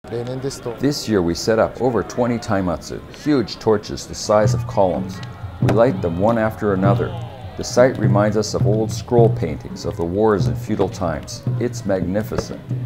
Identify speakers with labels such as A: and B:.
A: This year we set up over 20 Taimatsu, huge torches the size of columns. We light them one after another. The site reminds us of old scroll paintings of the wars in feudal times. It's magnificent.